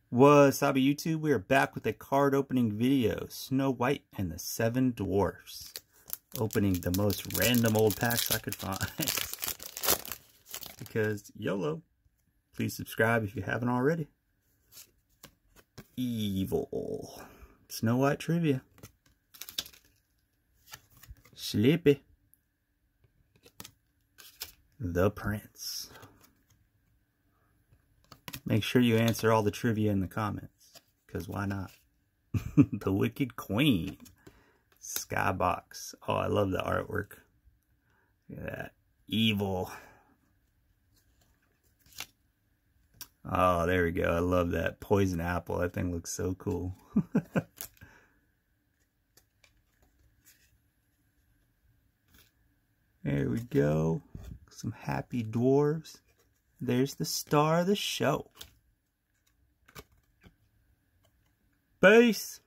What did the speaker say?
What's up, YouTube? We are back with a card opening video. Snow White and the 7 Dwarfs. Opening the most random old packs I could find. Because YOLO. Please subscribe if you haven't already. Evil. Snow White trivia. Sleepy. The Prince. Make sure you answer all the trivia in the comments, because why not? The Wicked Queen. Skybox. Oh, I love the artwork. Look at that. Evil. Oh, there we go. I love that. Poison Apple. That thing looks so cool. There we go. Some happy dwarves. There's the star of the show. Peace.